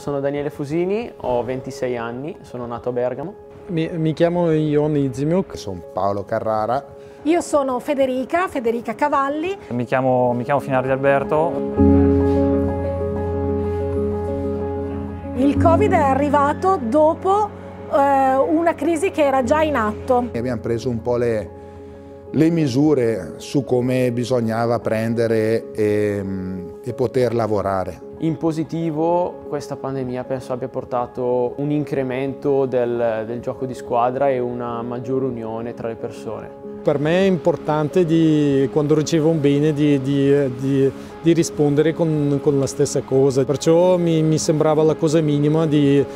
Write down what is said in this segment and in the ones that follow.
sono Daniele Fusini, ho 26 anni, sono nato a Bergamo. Mi chiamo Ion Izimiuk. Sono Paolo Carrara. Io sono Federica Cavalli. Mi chiamo Finardi Alberto. Il Covid è arrivato dopo una crisi che era già in atto. Abbiamo preso un po' le misure su come bisognava prendere e poter lavorare. In positivo questa pandemia penso abbia portato un incremento del gioco di squadra e una maggiore unione tra le persone. Per me è importante quando ricevo un bene di rispondere con la stessa cosa, perciò mi sembrava la cosa minima di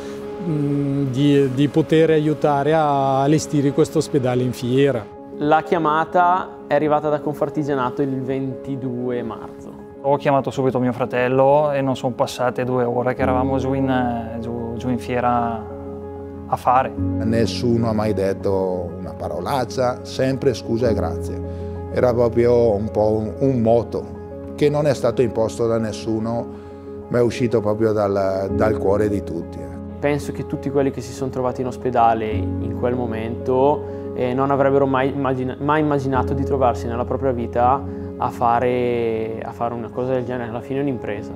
poter aiutare a allestire questo ospedale in fiera. La chiamata è arrivata da Confartigianato il 22 marzo. Ho chiamato subito mio fratello e non sono passate 2 ore che eravamo giù in fiera a fare. Nessuno ha mai detto una parolaccia, sempre scusa e grazie. Era proprio un po' un motto che non è stato imposto da nessuno, ma è uscito proprio dal cuore di tutti. Penso che tutti quelli che si sono trovati in ospedale in quel momento non avrebbero mai immaginato di trovarsi nella propria vita a fare una cosa del genere, alla fine è un'impresa.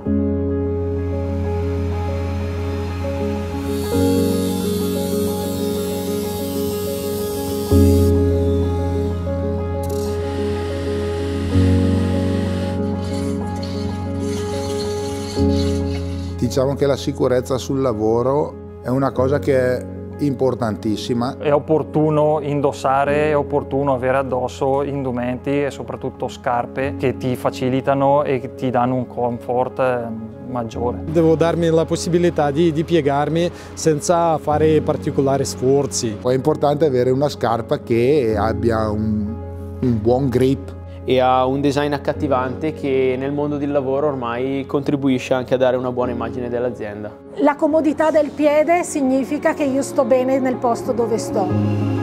Diciamo che la sicurezza sul lavoro è una cosa che è importantissima. È opportuno indossare, è opportuno avere addosso indumenti e soprattutto scarpe che ti facilitano e che ti danno un comfort maggiore. Devo darmi la possibilità di piegarmi senza fare particolari sforzi. È importante avere una scarpa che abbia un buon grip. E ha un design accattivante che nel mondo del lavoro ormai contribuisce anche a dare una buona immagine dell'azienda. La comodità del piede significa che io sto bene nel posto dove sto.